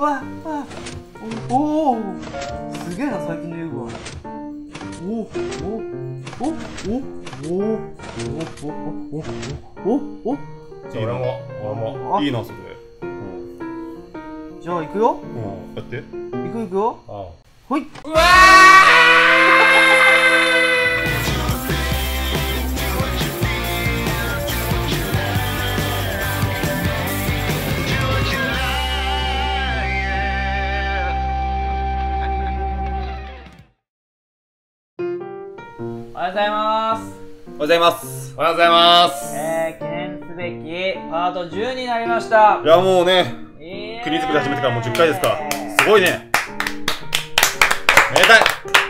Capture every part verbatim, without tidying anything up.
わわおおすげえな最近の遊具は。おおおおおおおおおおおじゃあ俺も俺もいいなそれ。 じゃあ行くよ。 うんやって。 行く行くよ。ほい。 うわおはようございます。 おはようございます。 おはようございます。 えー、記念すべきパートじゅうになりました。 いやもうね、 えー、 国作り始めてからもうじゅっかいですか。すごいね。めでたい。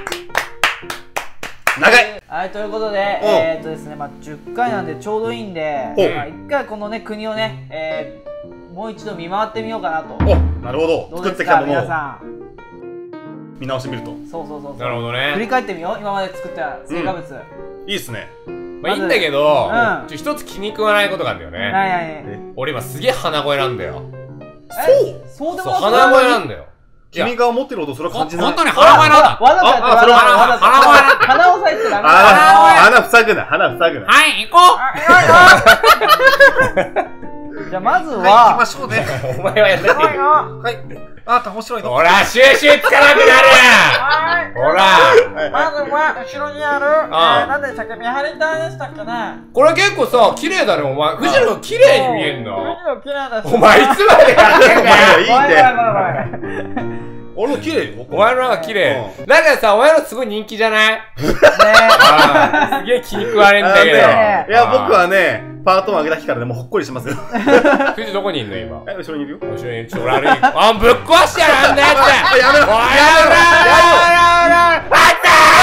長い。 はい、ということで、えーっとですね、まあじゅっかいなんでちょうどいいんで、まあ一回このね国をね、えー、もう一度見回ってみようかなと。 お、なるほど。 どう作ってきですかたものを皆さん。 見直してみると。 そうそうそうそう。 なるほどね。 振り返ってみよう。今まで作った成果物。 いいっすね。 まあいいんだけど、 うんちょ一つ気に食わないことがあるんだよね。 はいはいはい。 俺今すげえ鼻声なんだよ。 えそうでそう、 も鼻声なんだよ。 君が思ってるほどそれは感じない。 本当に鼻声なんだ。 わざとやってああそれはわざと鼻声なんだ。 鼻を押さえちゃダメだ。 あ鼻塞ぐな、鼻塞ぐな。 はい、行こじゃあまずはい、行きはましょうね。 うお前はやんなくていい。 はい。あ、面白いの。 ほら、収集つかなくなるほらまずは後ろにある、 ああなんでしたっけ、見張り隊でしたっけね。 これ結構さ、綺麗だね、お前。藤野綺麗に見えんの。 藤野綺麗だし。 お前いつまでやってんだよ。 いいって。 ごめんごめんごめんごめん。ね俺の綺麗よ。 お前のなんか綺麗。なんかさ、お前のすごい人気じゃないああすげえ気に食われんだけど。 ねいや、僕はね、パートを上げた日からね、もうほっこりしてますよ。 藤どこにいんの今。 え、後ろにいるよ。 後ろにちょ、俺歩いて。あ、ぶっ壊してやるあんなやつやめろおい、やめろやめろあ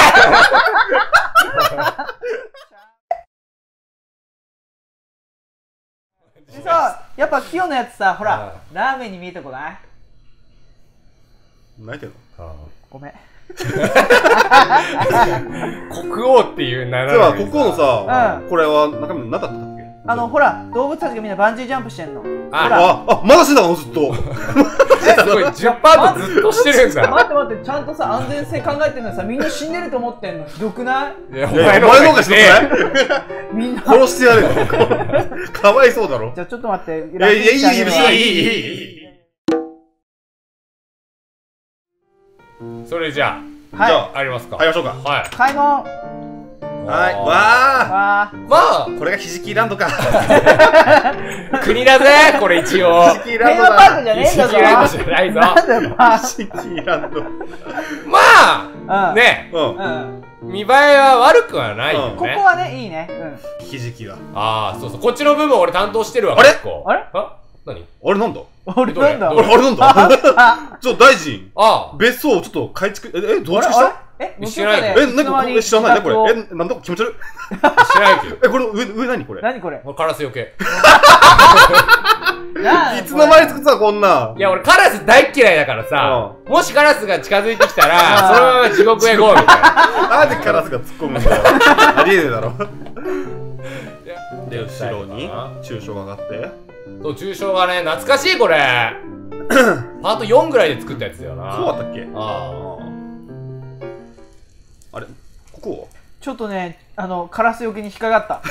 でさ、やっぱキヨのやつさ、ほら、ラーメンに見えてこない？ 泣いてんの？ ごめん。 国王っていう名では、 なのにここのさ、 うんこれは中身何だったんだっけ？ あの、ほら、動物たちがみんなバンジージャンプしてんの。ほあら。 あ、あ、まだしてたのずっと。 すごい、じゅっパートずっとしてるんだ。 待って待って、ちゃんとさ、安全性考えてるのにさ、みんな死んでると思ってんの。ひどくない？ いや、おいや前のお前の方が方がひでひどくない？ え。 みんな。 殺してやれよ。かわいそうだろ。 じゃあちょっと待って、 いやいや、いい、いい、いい、 いい。 いい、いい。 それじゃはい。 じゃあ、ありますか。 入りましょうか。 はい。 買い物。 はい。わわまあー。これがひじきランドか。 国だぜ、これ一応。 ひじきー。テランドーマパークだ。 じゃねえんだぞ。 ひじきランドじゃないぞなんだよ、まあ。 ひじきランド。 まあ、 うん。 ね、 うん。 うん。 見栄えは悪くはないよここね。 はね、いいね。うん。 ひじきが。 ああ、そうそう。こっちの部分俺担当してるわ、 あれ結構。 あれあ何あれなんだ？ 俺なんだあれ、あれなんだ？ あ、 ちょっと大臣、 ああ。 別荘をちょっと改築、え、え、増あれあれ築したえ、 知らないえ、なんかこれ知らないね、これ。え、なんだ気持ち悪い。 知らないけど。 え、これ上、上何これ。 何これ俺カラスよけ。 いつの間に作ってたこんなん。 いや、俺カラス大っ嫌いだからさ、もしカラスが近づいてきたら、そのまま地獄へゴーみたいな。 なんでカラスが突っ込むんだよ。ありえねえだろ。で、後ろに抽象が上がって。 そう、抽象がね、懐かしいこれ。パートよんぐらいで作ったやつだよな。 そうだったっけ？ ああれここちょっとね、あの、カラスよけに引っかかった。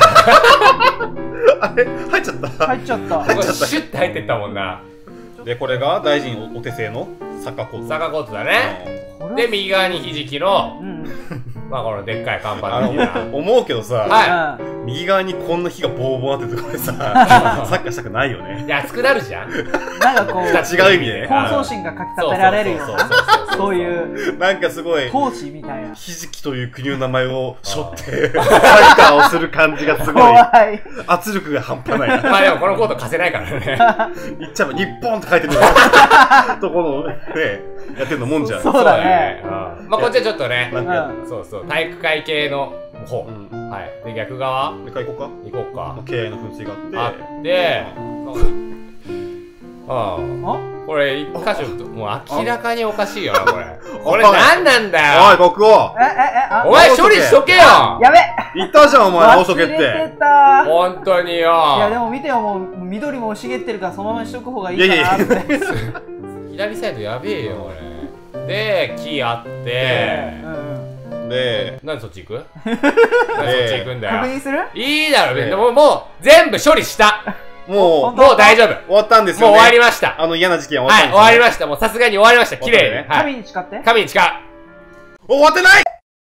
あれ入っちゃった入っちゃった。 あ。これシュッて入ってったもんな。 で、これが大臣お手製のサッカーコート。 サカコートだね。 これで、右側にひじきの、 うん。 まあこのでっかい看板あ的な。 の、思うけどさ、 は右側にこんな火がボーボーなってところでさ、サッカーしたくないよね。 い。熱くなるじゃん。 なんかこう、 違う意味でね。 闘争心がかき立てられるようそうそうそうな、 そうそういう、 なんかすごい、 闘志みたいな。 ひじきという国の名前を背負って、サッカーをする感じがすごい、 怖い。 圧力が半端ない。 まあでもこのコート貸せないからね。 言っちゃえば日本って書いてるところをね、やってるのもんじゃん。 そうだね。 うんまあこっちはちょっとね、 なんか、 そうそう、体育会系の方。 うん。 はい。で、逆側もう一回行こうか。 行こうか。 敬愛の噴水がああって。 って、ああ。 あこれ一箇所、もう明らかにおかしいよな、これ。これ何なんだおい、 よ。 国王え、え、え、あお前処理しとけよ。 やべ言ったじゃん、お前、大しとけっ忘れて。 てた。 本当によ。 いや、でも見てよ、もう緑も茂ってるからそのままにしとく方がいいかなって。 い左サイドやべえよこれで木あってでなんでそっち行くなんでそっち行くんだよ確認する？ いいだろでももう全部処理したもうもう大丈夫終わったんですよね。 もう終わりました。 あの嫌な事件終わったんですよね。 はい終わりましたもうさすがに終わりました綺麗に神に誓って神に誓う終わってない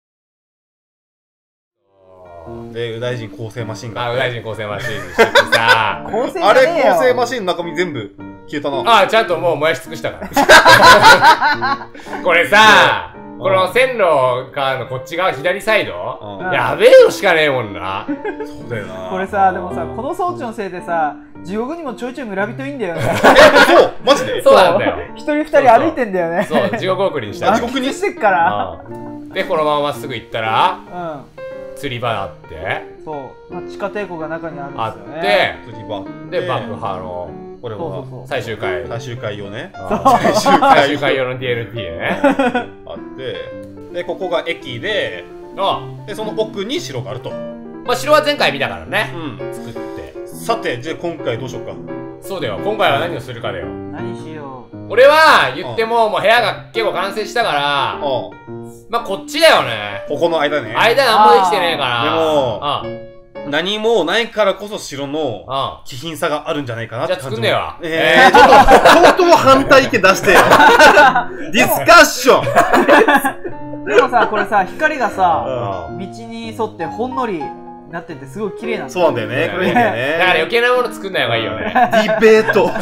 で、右大臣構成マシンが。 あ、右大臣構成マシンにしてさ。 構成あれ、構成マシンの中身全部消えたな。 あ、ちゃんともう燃やし尽くしたから。これさ、この線路からのこっち側左サイドやべえよしかねえもんな。 そうだよな。 これさ、でもさ、この装置のせいでさ、地獄にもちょいちょい村人いいんだよね。 え、そうマジでそうなんだよ。 一人二人歩いてんだよね。 そう、地獄送りにした。 地獄にしてっから。 で、このまままっすぐ行ったら、 うん。 釣り場あって、 そう、まあ、地下帝国が中にあるんあですよね。 って釣り場で爆破のこれは最終回最終回用ね最終回用の ディーエルティー ねあってでここが駅ででその奥に城があるとまあ城は前回見たからねうん作ってさてじゃあ今回どうしようかそうだよ今回は何をするかだよ何しよう俺は言ってももう部屋が結構完成したからまあこっちだよねここの間ね間なんもできてねえからでも何もないからこそ城の気品さがあるんじゃないかなって感じ。 じゃあ作んねええー、ちょっと、とうとう反対意見出してよ。ディスカッションでもさ、これさ、光がさ、道に沿ってほんのりなっててすごい綺麗なんだよ。 そうなんだよね。これいいんだよね。 だから余計なもの作んない方がいいよね。 ディベート。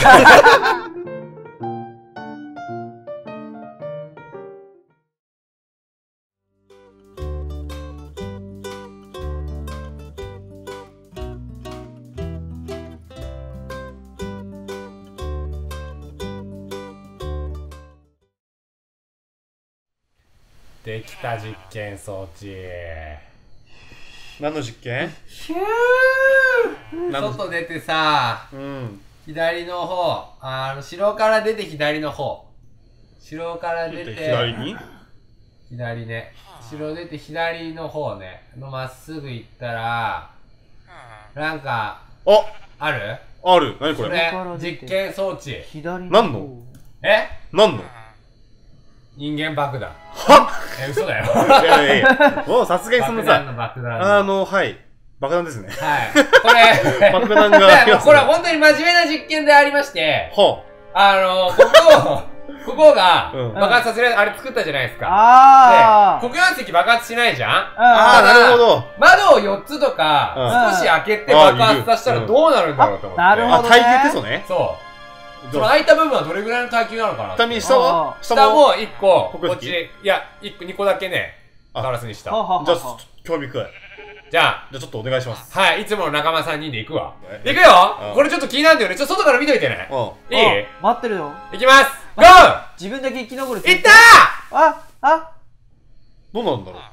できた実験装置何の実験？ ヒュー外出てさ、うん、左の方あの城から出て左の方城から出て左に左ね城出て左の方ねのまっすぐ行ったらなんかああるある何これこれ実験装置左何のえ何の人間爆弾はえ、嘘だよ。 いやいやもうさすがにそのさ、 爆弾あの、はい。爆弾ですね。 はい。これ、 爆弾が。 これは本当に真面目な実験でありまして、 はあの、ここ、ここが爆発させる、あれ作ったじゃないですか。 あで、黒曜石爆発しないじゃんああ、なるほど。 窓をよっつとか、少し開けて爆発させたらどうなるんだろうと思って。 なるほど。 耐久テストね。 そう。その空いた部分はどれぐらいの耐久なのかなちなみに下は下もいっこ、こっち、いや、にこだけね、ガラスにした。じゃあ、興味深い。 じゃあ、 じゃあちょっとお願いします。 はい、いつもの仲間さんにんで行くわ。行くよこれちょっと気になるんだよね。ちょっと外から見といてね。いい待ってるよ。 行きますゴー自分だけ生き残る。 行ったーああどうなんだろう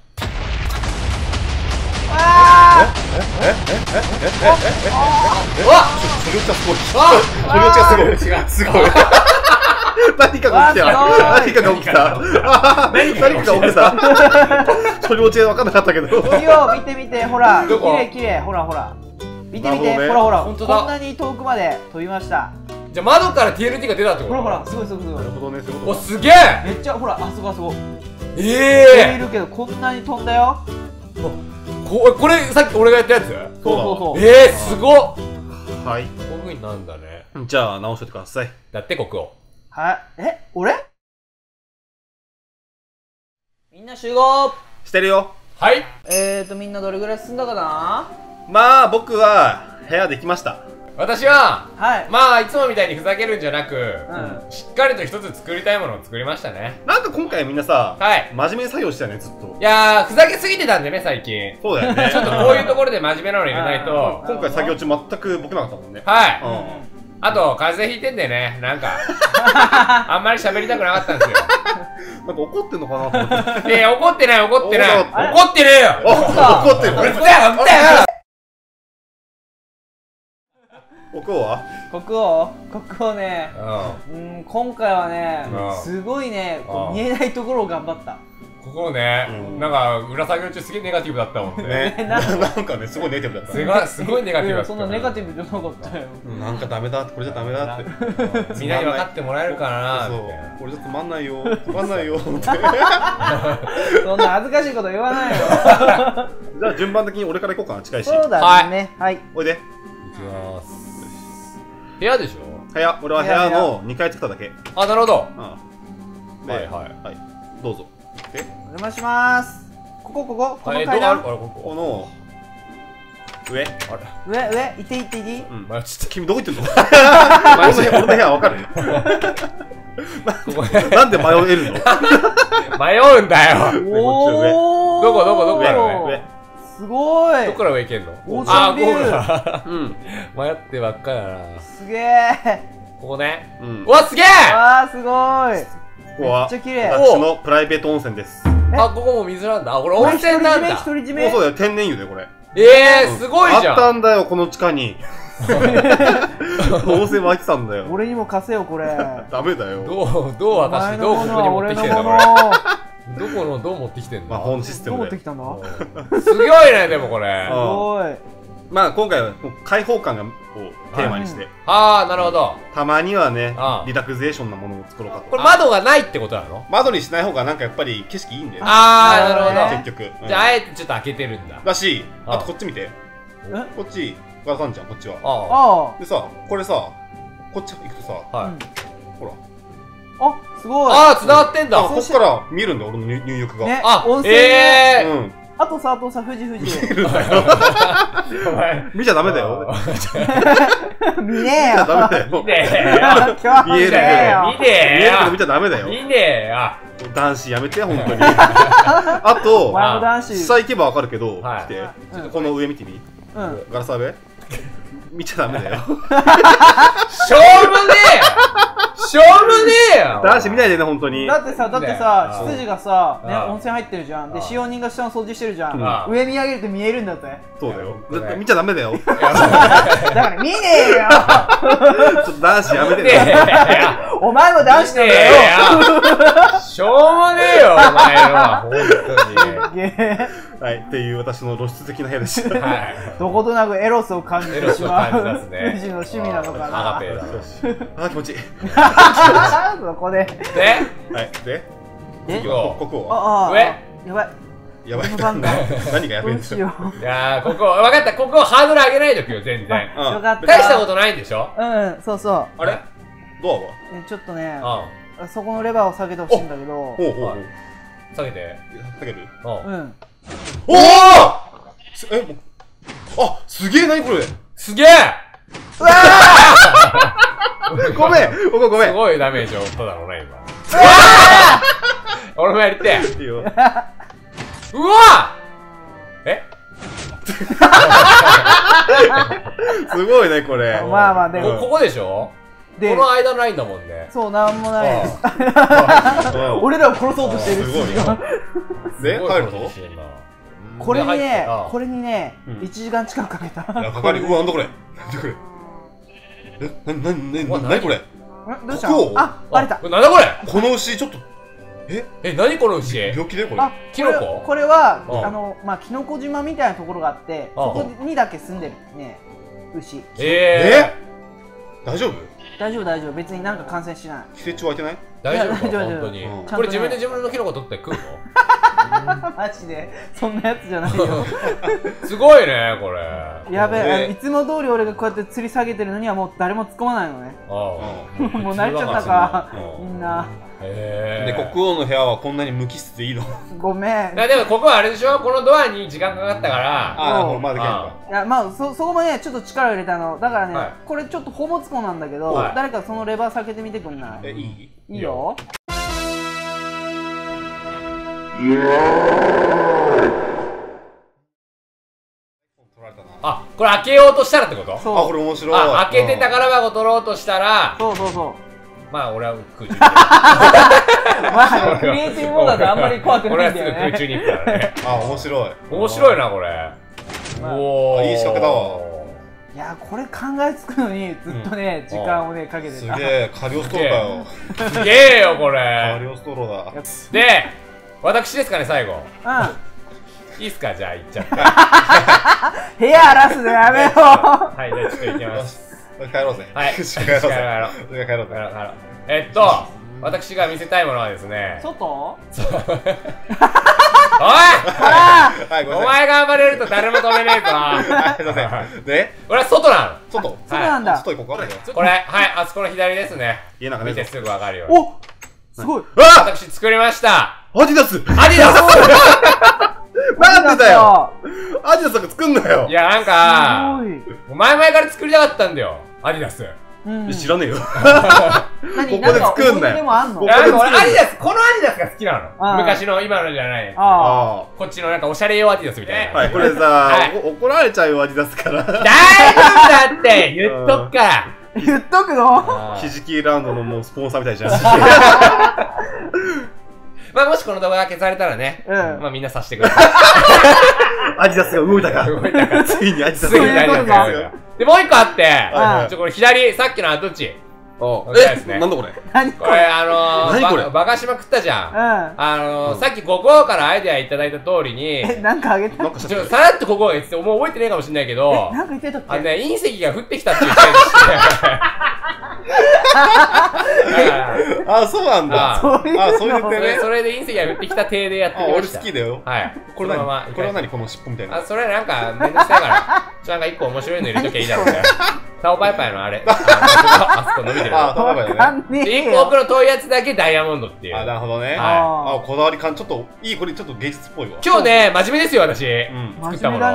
あえええええええええわっ処理落ちがすごい処理落ちがすごいすごい何かが起きた何かが起きた何かが起きた処理落ち分かんなかったけどいいよ見て見てほら綺麗綺麗ほらほら見て見てほらほらこんなに遠くまで飛びましたじゃあ窓から ティーエルティー が出たってことほらほらすごいすごいすごいなるほどねおすげえめっちゃほらあそこあそこええいるけどこんなに飛んだよここれさっき俺がやったやつそうそうそうええすごっはいこういう風になんだねじゃあ直しといてくださいだって国王はいえ俺みんな集合してるよはいえーとみんなどれぐらい進んだかなまあ僕は部屋できました私は、 はい、 まあいつもみたいにふざけるんじゃなく、うん、しっかりと一つ作りたいものを作りましたねなんか今回みんなさ、 はい、 真面目に作業したよねずっといやーふざけすぎてたんでね最近そうだよねちょっとこういうところで真面目なの入れないと今回作業中全くボケなかったもんねはい、うんあと、風邪ひいてんでね、なんか、あんまり喋りたくなかったんですよ。 なんか怒ってんのかなと思って。 いやいや、怒ってない、怒ってない。怒ってねえよ怒ってる。 うるせえ、うるせえ国王は国王国王ね、うん、今回はね、すごいね、見えないところを頑張った。 ここね、なんか裏作業中すげえネガティブだったもんね。 ね、なんかね、すごいネガティブだった。 すごい、すごいネガティブだった。 そんなネガティブじゃなかったよ。 なんかダメだ、これじゃダメだって。 みんなに分かってもらえるかな。 そう、これじゃつまんないよ、つまんないよって。 そんな恥ずかしいこと言わないよ。 じゃあ順番的に俺から行こうかな、近いし。 そうだね。はい。 おいで。 行きます。部屋でしょ？ 部屋、俺は部屋のにかい作っただけ。 あ、なるほど。 はいはいはい。どうぞ。 お邪魔します。こここここの階あれ、 段。 この上。 上上行って行っていい？ うん。 まあちょっと君どこ行ってんの？俺の部屋わかる？なんで迷えるの？ 迷うんだよ。 おお。 どこどこどこから上。 すごい。 どこから上行けんの？ オーシャンビュー。 あ、ここか。うん。迷ってばっかだな。 すげえ。 ここね。 うん。 うわ、すげえ。 わあ、すごい。 ここはめっちゃ綺麗。 私のプライベート温泉です。 あ、ここも水なんだ。あ、これ温泉なんだ。 独り占め。 そうだよ、天然湯でこれ。 ええ、すごいじゃん。 あったんだよ、この地下に。温泉湧いてたんだよ。 俺にも貸せよ、これ。 ダメだよ。 どう、どう私、どうここに持ってきてんだ、これ。どこの、どう持ってきてんの？ まあ、本システムで。 どう持ってきたの？ すごいね、でもこれ。 すごい。 まあ、今回は開放感をテーマにして。 ああ、なるほど。 たまにはね、リラクゼーションなものを作ろうかと。 これ窓がないってことなの？ 窓にしない方がなんかやっぱり景色いいんだよ。 ああ、なるほど。 結局。 じゃあ、あえてちょっと開けてるんだ。 だし、あとこっち見て。こっち、ガラさんじゃん、こっちは。 ああ。 でさ、これさ、こっち行くとさ、 はい。 ほら。 あ、すごい。 ああ、繋がってんだ。 こっから見えるんだよ、俺の入浴が。 ね、 あ、 温泉。 ええ。 うん。あとさ、あとさ、富士富士。 見ちゃダメだよ。 見ねえよ。 ダメだよ。 見ねえよ。 見えるよ。 見ねえよ。 見ちゃダメだよ。 見ねえよ。 男子やめて、本当に。あと、下行けばわかるけど、来て。ちょっとこの上見てみ。ガラス上見ちゃダメだよ。 しょうもねえよ。しょうもねえよ。 男子見ないでね、本当に。 だってさ、だってさ、執事がさ、ね、温泉入ってるじゃん。で、使用人が下の掃除してるじゃん。上見上げると見えるんだって。 そうだよ。見ちゃダメだよ。 だから見ねえよ。 ちょっと男子やめてね。 お前も男子なんだよ。 しょうもねえよ、お前は。本当に。 はい、っていう私の露出的な部屋でした。 どことなくエロスを感じてしまう。 富士の趣味なのかな。 アガペだ。 あ、気持ちいい。 そこで。 で、 はい、で、 で、 ここは上。 やばい。 やばい。何がやばいんですか？ いやー、ここ、わかった、ここハードル上げないときよ、全然。 よかった。 大したことないんでしょ？ うん、そうそう。 あれ？ドアは？ ちょっとね、そこのレバーを下げてほしいんだけど。ほうほうほう。 下げて。 下げる？ うん。 おお！え、もう、あ、すげえ、なにこれ？ すげえ！ うわーごめんごめんごめん。 すごいダメージを負っただろうな、今。俺もやりてえ。いいよ。うわ！え？ すごいね、これ。 まあまあ、でも。 ここでしょ？この間ないんだもんね。 そう、なんもない。俺らを殺そうとしてる。 すごいな。で、帰ると？ これにね、これにね、いちじかん近くかけた。 いや、かかり、うわ、なんだこれ。なんだこれ。え、な、な、な、なにこれ。 どうしたの？あ、バレた。 なんだこれ。 この牛、ちょっと。え、 え、なにこの牛？ 病気だよ、これ。 あ、キノコ？これは、あの、まあ、キノコ島みたいなところがあって、そこにだけ住んでるね、牛。 えー、大丈夫？ 大丈夫大丈夫、別になんか感染しない。 寄生虫湧いてない？ 大丈夫か、本当に。これ自分で自分のキノコ取って食うの？ マジでそんなやつじゃないよ。 すごいね、これ。 やべえ、いつも通り俺がこうやって吊り下げてるのにはもう誰も突っ込まないのね。もう慣れちゃったか、みんな。 で、国王の部屋はこんなに無機質でいいの？ ごめん。 でもここはあれでしょ、このドアに時間かかったから。 ああ、まだけんか。 いや、まあそこもね、ちょっと力を入れたの。だからね、これちょっとほぼつこなんだけど、誰かそのレバー避けてみてくんない？ え、いい？ いいよ。 あ、これ開けようとしたらってこと？ そう。あ、これ面白い。 あ、開けて宝箱取ろうとしたら。 そうそうそう。 まあ俺は空中に。 まあクリエイティブモードだとあんまり怖くないんだよね。 俺はすぐ空中に行くからね。 あ、面白い。 面白いなこれ。 おお、いい仕掛けだわ。 いや、これ考えつくのにずっとね、時間をねかけてた。 すげえ、カリオストローだよ。 すげえよこれ。 カリオストローだ。 で、 私ですかね、最後。 うん。 いいっすか、じゃあ行っちゃって。 部屋荒らすのやめよう。 はい、じゃあちょっと行きます。 帰ろうぜ。 はい。 帰ろうぜ。帰ろう。 帰ろう。 帰ろう。 帰ろう。帰ろう。えっと、私が見せたいものはですね。 外？ おい！ おお前が暴れると誰も止めねえぞ。 すいません。で、 俺は外なの。 外。 外なんだ。 外行こうか。 これ、はい、あそこの左ですね。 家なんかね。 見てすぐわかるように。 お、すごい。 私作りました。 アディダス。 アディダス。 なんでだよ。アディダスなんか作んなよ。 いや、なんか、前々から作りたかったんだよ。アディダス。 知らねえよ。こ何こで作んなよ。 でもあんの？ いや、俺アディダス、このアディダスが好きなの。昔の、今のじゃない。 ああ。 こっちのなんかおしゃれ用アディダスみたいな。 はい、これさ、怒られちゃうよ、アディダスから。 大丈夫だって言っとくから。 言っとくの？ ひじきランドのもうスポンサーみたいじゃん。 まあもしこの動画が消されたらね、まあみんな察してください。 アディダスが動いたか。 動いたか。 ついにアディダスが動いたか。で、もう一個あって、ちょ、これ左、さっきのはどっち？ え、なんだこれ？ これあの何これ？ バカ島食ったじゃん。あのさっきここからアイデアいただいた通りに、 え、なんかあげた？ ちょ、さらっとここが言ってて、もう覚えてねえかもしれないけど、 なんか言ってたっけ？ あのね、隕石が降ってきたって言ってるし。 あ、そうなんだ。あ、そういうてね。 それで隕石が降ってきた体でやってみました。 俺好きだよ。 はい。 これ何？これは何？この尻尾みたいな。 あ、それなんかめんどくさいから、ちょ、なんか一個面白いの入れときゃいいだろうね。タオパイパイのあれ。あそこ伸びてる。 あ、タオパイパイね。 で、一個奥の遠いやつだけダイヤモンドっていう。 あ、なるほどね。あ、こだわり感、ちょっといい、これちょっと芸術っぽいわ。 今日ね、真面目ですよ、私。 作ったもの。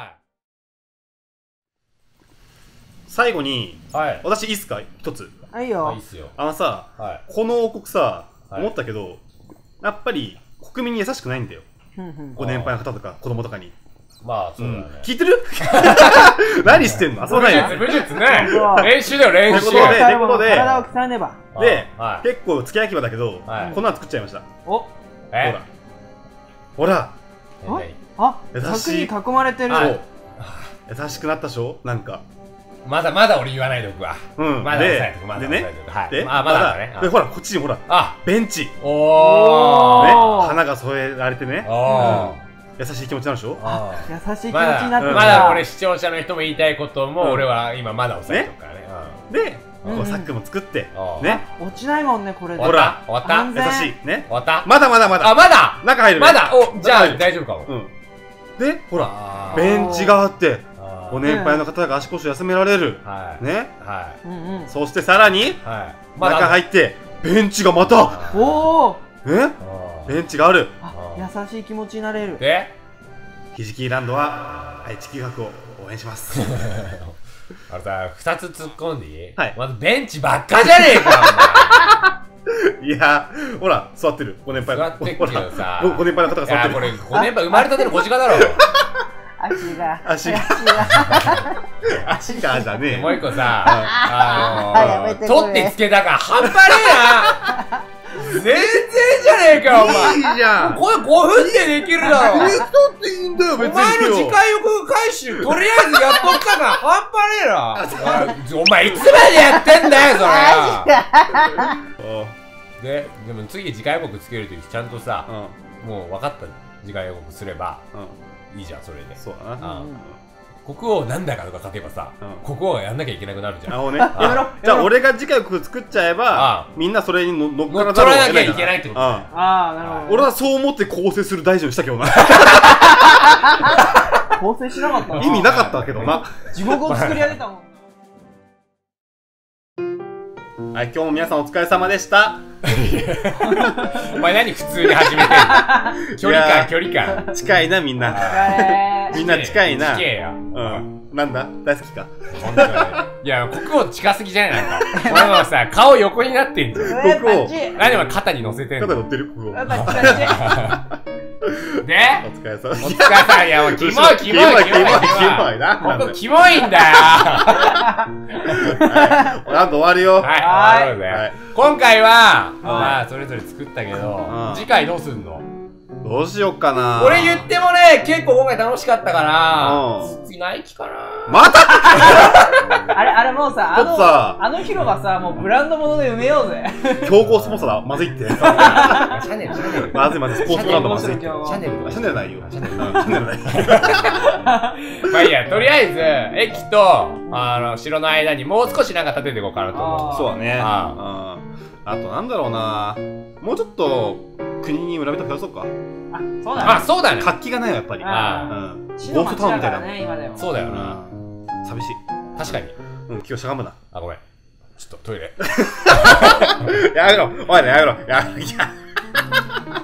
最後に、私いいっすか？一つ。 はいよ。 あのさ、この王国さ、思ったけど、やっぱり国民に優しくないんだよ。ご年配の方とか子供とかに。 まあ、そうだね。 聞いてる？何してんの？遊ばないよ。 武術ね。練習だよ、練習。 ということで、ということで、 体を鍛えねば。 で、結構付け焼き場だけど、こんなの作っちゃいました。 お、 え？ほら。 ほら。あ、柵に囲まれてる。 優しくなったでしょ？なんか。 まだまだ俺言わないでおくわ。 うん。 まだ抑えておく、まだ抑えておく。はい。あ、まだね。 で、ほら、こっちにほら。あ、ベンチ。 おー。ね、花が添えられてね。 おー。 優しい気持ちなんでしょ？ 優しい気持ちになってる。 まだ俺視聴者の人も言いたいことも俺は今まだ抑えておくからね。 で、こうサックも作って、ね。 落ちないもんね、これで。 ほら、 終わった。 優しい。ね。 終わった。 まだまだまだ。 あ、まだ中入る。 まだお、じゃあ大丈夫かも。 で、ほら、ベンチがあって、ご年配の方が足腰休められる。ね。 はい。 そしてさらに、中入って、ベンチがまたおーねベンチがある。 優しい気持ちになれる。 でひじきランドは愛知企画を応援します。 あれさ、二つ突っ込んでいい？ はい。 まずベンチばっかじゃねえか、 お前。いや、ほら、座ってる。ご年配の。 座ってっけどさ。 ご年配の方が座ってる。 いや、これ、ご年配生まれたてのごじかだろ。 足が。 足が。足がじゃねえ。 もう一個さ、あの、取ってつけたから半端ねえな。全然じゃねえか、お前。 いいじゃん。 これごふんでできるだろ。 え、取っていいんだよ、別に。 お前の次回予告回収、とりあえずやっとったから半端ねえな。お前いつまでやってんだよ、それ。で、でも次次回予告つけるときちゃんとさ、もう分かった次回予告すればいいじゃん、それで。 そうだな。 国王なんだかとか書けばさ、国王がやんなきゃいけなくなるじゃん。 あのね。じゃあ俺が次回予告作っちゃえば、みんなそれに乗っからざるを得ない。乗っ取らなきゃいけないってことだよ。 ああ、なるほど。 俺はそう思って構成する大臣をしたけどな。 構成しなかったな。 意味なかったけどな。 地獄を作り上げたもん。 はい、今日も皆さんお疲れ様でした。 お前何普通に始めてんの？距離感、距離感。 近いな、みんな。みんな近いな。 近えよ。 うん。なんだ大好きか。 いや、国王近すぎじゃないなんか。お前もさ、顔横になってんじゃん。 国王。 何お前肩に乗せてんの？ 肩乗ってる国王。 でお疲れ様。 お疲れ様。いや、もうキモい、キモい、キモい、キモい。 な。 ほんとキモいんだよ。 なんと終わるよ。 はい、終わろうぜ。今回は、まあ、それぞれ作ったけど、次回どうすんの？ どどうしよっかな。 俺言ってもね、結構今回楽しかったから、 うん次ナイキかな。 またあれ、あれもうさ、あの、 さあの広場さ、もうブランド物で埋めようぜ。 強行スポンサーだ。まずいって。 シャネル、シャネル。 まずいまずい。スポーツブランドまずいって。 シャネルとか。 シャネルないよ。シャネルない。シャネルない。 まあいいや、とりあえず、駅と、あの、城の間にもう少しなんか立てていこうかなと思う。 そうだね。 ああとなんだろうな。もうちょっと国に村人増やそうか。 あ、そうだね。 あ、そうだね。 活気がないよ、やっぱり。 あうん。 市の町だからね、今でも。 そうだよな。 寂しい。 確かに。 うん、今日しゃがむな。 あ、ごめん。ちょっとトイレ。 やめろ。おいね、やめろ。やめろ。